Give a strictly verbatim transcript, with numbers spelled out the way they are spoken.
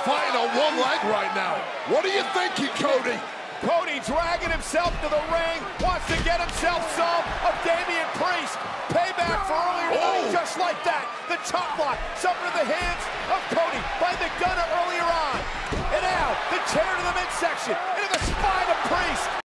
fighting on one leg right now. What are you thinking, Cody? Cody dragging himself to the ring, wants to get himself some of Damian Priest. Payback for earlier tonight, just like that. The chop block, suffered the hands of Cody by McDonagh earlier on. And now, the chair to the midsection, into the spine of Priest.